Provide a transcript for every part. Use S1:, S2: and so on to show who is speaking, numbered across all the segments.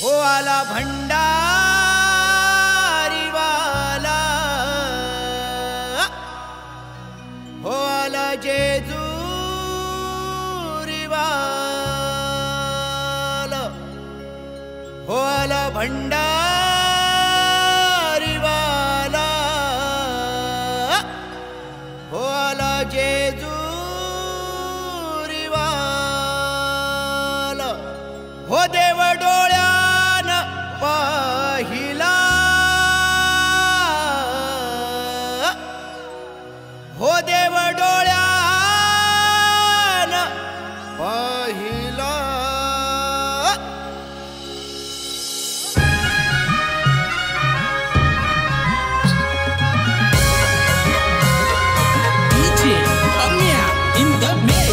S1: हो आला भंडारीवाला, हो आला जेजुरीवाला, हो आला भंडारीवाला, हो आला जेजुरीवाला, हो देव डोळ्यान पाहिला, हो देव डोळ्यान पाहिला.
S2: DJ Amir in the mix.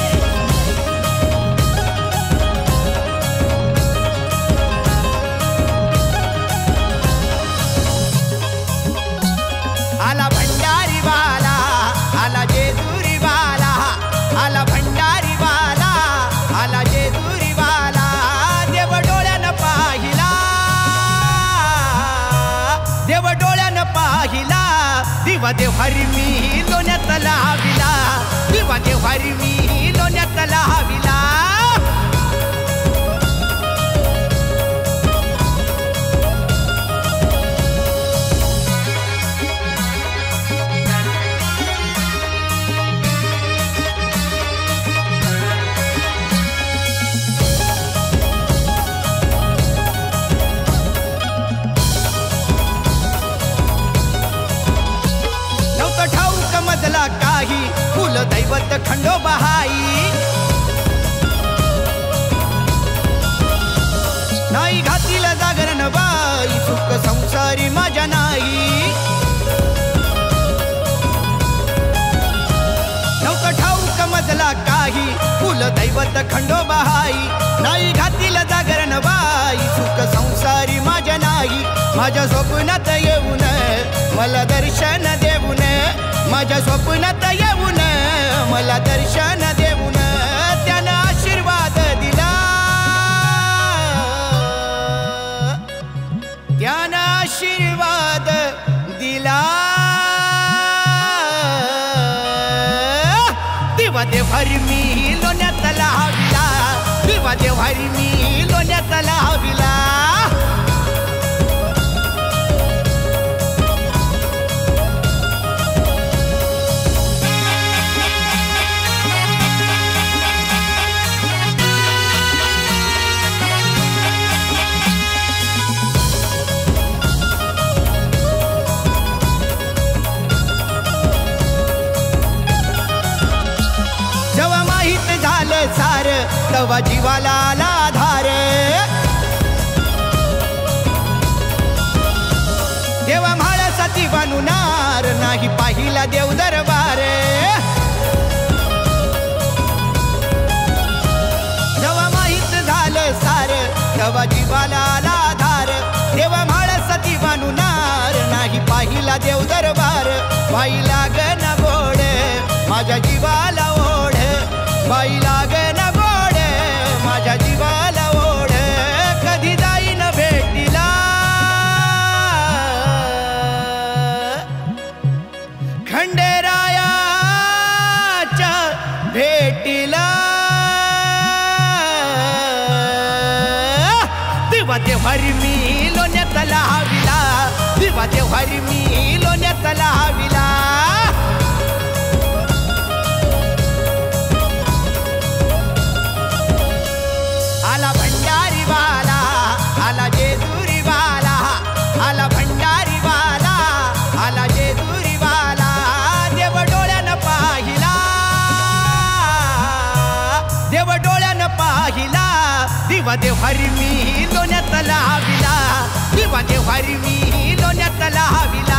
S1: आला भंडारीवाला, आला जेजुरीवाला, आला भंडारीवाला, आला जेजुरीवाला, देव डोळ्यानं पाहिला, देव डोळ्यानं पाहिला, दिवा देव हरी मी लोण्यात लाविला, दिवा देव हरी मी लोण्यात लाविला. ठाऊक मजला काही कुल दैवत खंडोबाई, नाही घातील जागरण बाई, सुख संसारी माझ्या नाही. नव्हतं ठाऊक मजला काही कुल दैवत खंडोबाई, नाही घातील जागरण बाई, सुख संसारी माझ्या नाही. माझ्या स्वप्नात येऊन मला दर्शन देऊन, माझ्या स्वप्नात येऊन मला दर्शन देऊन, त्यानं आशीर्वाद दिला, त्यानं आशीर्वाद दिला. दिवा देव हरी मी लोण्यात लाविला, दिवा देव हरी मी लोण्यात लाविला. सार तवा जीवाला आला आधार, देवा म्हाळ्यासाठी बानुनार, नाही पाहिला देव दरबार. जेव्हा माहित झालं सार तवा जीवाला आला आधार, देवा म्हाळ्यासाठी बानुनार, नाही पाहिला देव दरबार. बाई लागन गोड माझ्या जीवाला ओढ, बाई लागन गोड माझ्या जीवाला ओढ, कधी जाईन भेटीला, खंडेरायाच्या भेटीला. दिवा देव हरी मी लोण्यात लाविला, दिवा देव हरी मी लोण्यात लाविला. आला भंडारीवाला, आला जेजुरीवाला, आला भंडारीवाला, आला जेजुरीवाला, देव डोळ्यानं पाहिला, देव डोळ्यानं पाहिला, दिवा देव हरी मी लोण्यात लाविला, दिवा देव हरी मी लोण्यात लाविला.